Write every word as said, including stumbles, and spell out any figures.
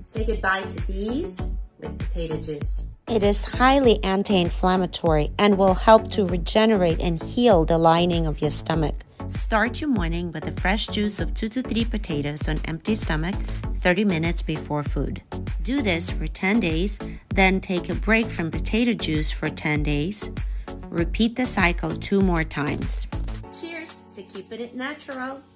Say goodbye to these with potato juice. It is highly anti-inflammatory and will help to regenerate and heal the lining of your stomach. Start your morning with a fresh juice of two to three potatoes on empty stomach thirty minutes before food. Do this for ten days, then take a break from potato juice for ten days. Repeat the cycle two more times. Cheers to keeping it natural.